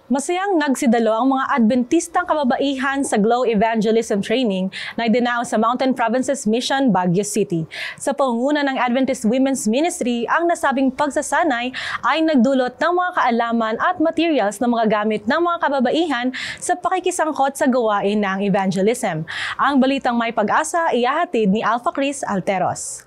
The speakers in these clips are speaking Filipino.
Masayang nagsidalo ang mga Adventistang kababaihan sa Glow Evangelism Training na idinao sa Mountain Provinces Mission, Baguio City. Sa pangunguna ng Adventist Women's Ministry, ang nasabing pagsasanay ay nagdulot ng mga kaalaman at materials na mga gamit ng mga kababaihan sa pakikisangkot sa gawain ng evangelism. Ang balitang may pag-asa ihahatid ni Alpha Chris Alteros.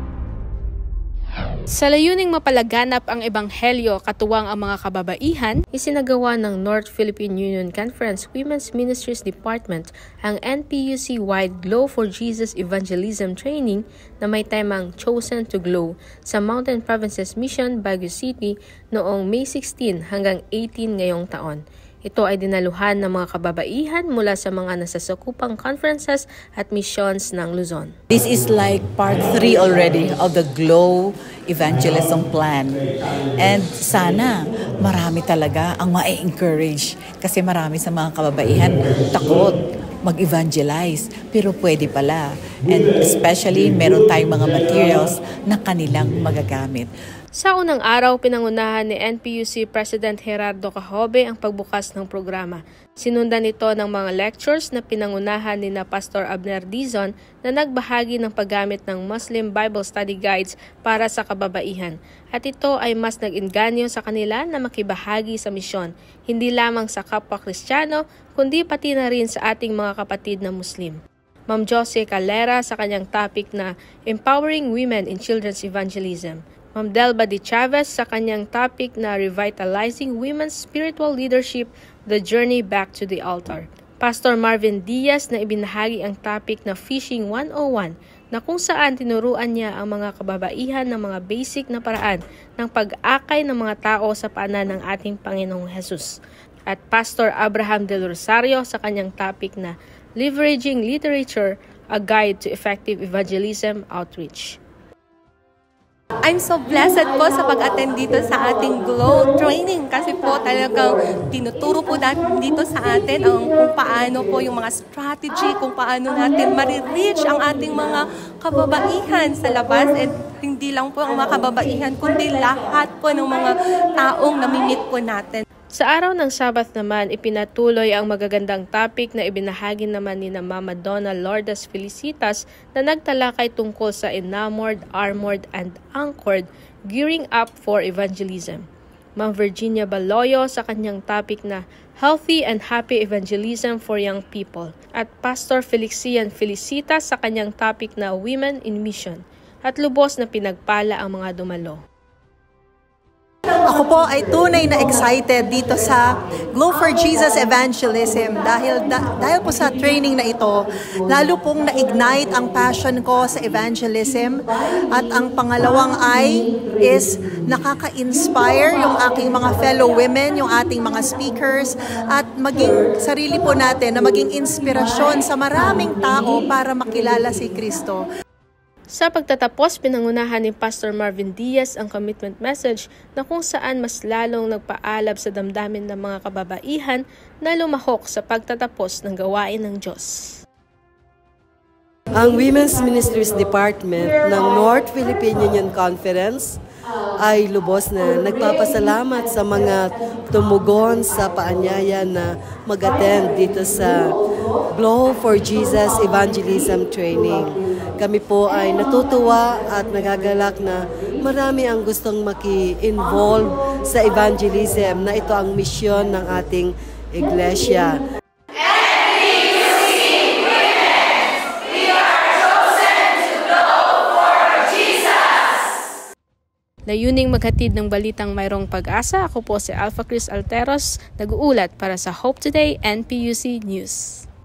Sa layuning mapalaganap ang ebanghelyo katuwang ang mga kababaihan, isinagawa ng North Philippine Union Conference Women's Ministries Department ang NPUC-wide Glow for Jesus Evangelism Training na may temang Chosen to Glow sa Mountain Provinces Mission, Baguio City noong May 16 hanggang 18 ngayong taon. Ito ay dinaluhan ng mga kababaihan mula sa mga nasasakupang conferences at missions ng Luzon. This is like part 3 already of the Glow Evangelism Plan. And sana marami talaga ang ma-encourage kasi marami sa mga kababaihan takot mag-evangelize, pero pwede pala. And especially, meron tayong mga materials na kanilang magagamit. Sa unang araw, pinangunahan ni NPUC President Gerardo Cajobe ang pagbukas ng programa. Sinundan ito ng mga lectures na pinangunahan ni Pastor Abner Dizon na nagbahagi ng paggamit ng Muslim Bible Study Guides para sa kababaihan. At ito ay mas nag-inganyo sa kanila na makibahagi sa misyon, hindi lamang sa kapwa Kristiyano, kundi pati na rin sa ating mga kapatid na Muslim. Ma'am Josie Calera sa kanyang topic na Empowering Women in Children's Evangelism. Ma'am Delba de Chavez sa kanyang topic na Revitalizing Women's Spiritual Leadership, The Journey Back to the Altar. Pastor Marvin Diaz na ibinahagi ang topic na Fishing 101 na kung saan tinuruan niya ang mga kababaihan ng mga basic na paraan ng pag-akay ng mga tao sa paanan ng ating Panginoong Jesus. At Pastor Abraham Del Rosario sa kanyang topic na Leveraging Literature, A Guide to Effective Evangelism Outreach. I'm so blessed po sa pag-attend dito sa ating Glow training kasi po talagang tinuturo po dito sa atin ang kung paano po yung mga strategy, kung paano natin ma-reach ang ating mga kababaihan sa labas at hindi lang po ang mga kababaihan kundi lahat po ng mga taong namimit po natin. Sa araw ng Sabat naman, ipinatuloy ang magagandang topic na ibinahagi naman ni Mama Donna Lourdes Felicitas na nagtalakay tungkol sa enamored, armored, and anchored, gearing up for evangelism. Ma'am Virginia Baloyo sa kanyang topic na Healthy and Happy Evangelism for Young People at Pastor Felixian Felicitas sa kanyang topic na Women in Mission at lubos na pinagpala ang mga dumalo. Ako po ay tunay na excited dito sa Glow for Jesus Evangelism dahil po sa training na ito, lalo pong na-ignite ang passion ko sa evangelism at ang pangalawang is nakaka-inspire yung aking mga fellow women, yung ating mga speakers at maging sarili po natin na maging inspirasyon sa maraming tao para makilala si Kristo. Sa pagtatapos, pinangunahan ni Pastor Marvin Diaz ang commitment message na kung saan mas lalong nagpaalab sa damdamin ng mga kababaihan na lumahok sa pagtatapos ng gawain ng Diyos. Ang Women's Ministries Department ng North Philippine Union Conference ay lubos na nagpapasalamat sa mga tumugon sa paanyaya na mag-attend dito sa Glow for Jesus Evangelism Training. Kami po ay natutuwa at nagagalak na marami ang gustong maki-involve sa evangelism na ito ang misyon ng ating iglesia. Layuning maghatid ng balitang mayroong pag-asa, ako po si Alpha Chris Alteros, nag-uulat para sa Hope Today NPUC News.